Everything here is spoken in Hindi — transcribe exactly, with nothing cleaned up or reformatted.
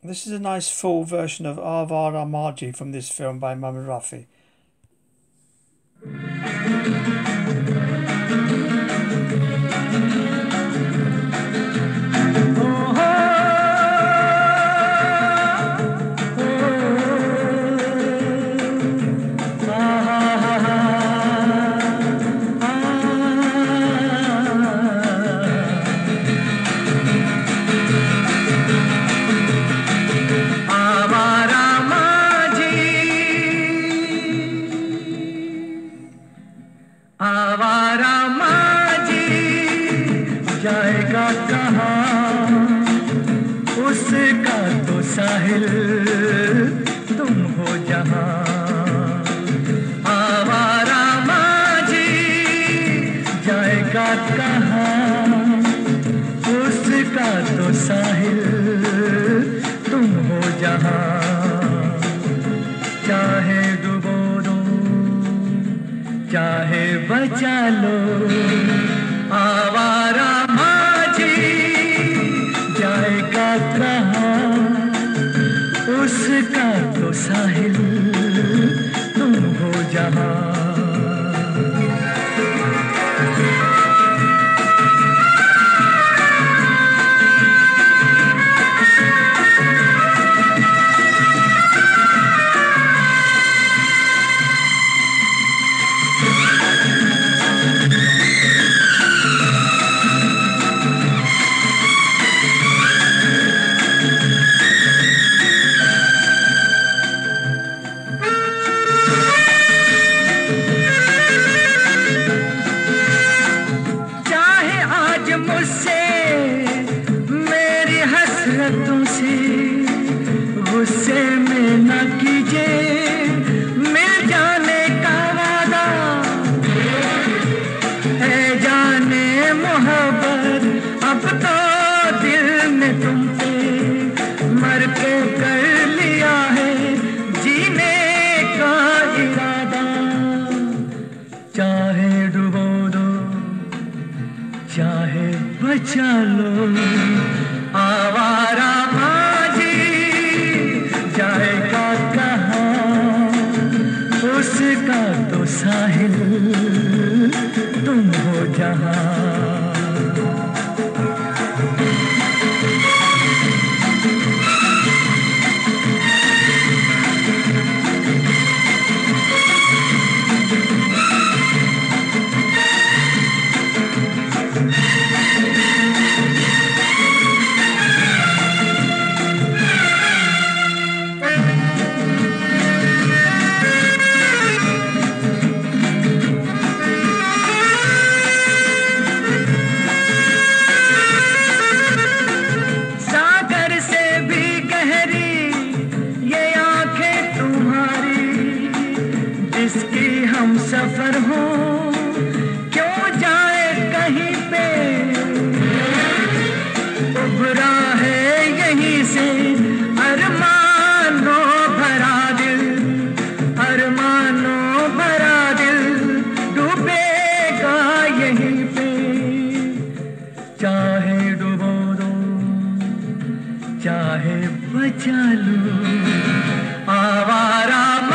This is a nice full version of Avara Marji from this film by Mohammed Rafi. आवारा माजी जाएगा कहाँ, उसका तो साहिल तुम हो जहाँ। आवारा माजी जाएगा कहाँ, उसका तो साहिल तुम हो जहाँ। चाहे डुबो दो चाहे बचा लो, आवारा माजी जाएगा कहाँ, उसका तो साहिल तुम हो जहाँ। मुझसे मेरी हसरतों से गुस्से में न कीजिए, मिल जाने का वादा है जाने मोहब्बत, अब तो दिल ने तुम पे मर के कर लिया है जीने का इरादा। चाहे डुबो दो चाहे बचा लो, आवारा माजी जाएगा कहाँ, उसका तो साहिल तुम हो जहाँ। जिसकी हम सफर हो क्यों जाए कहीं पे, उभरा है यहीं से अरमानों भरा दिल, अरमानों भरा दिल डूबेगा यहीं पे। चाहे डुबो दो चाहे बचा लो, आवारा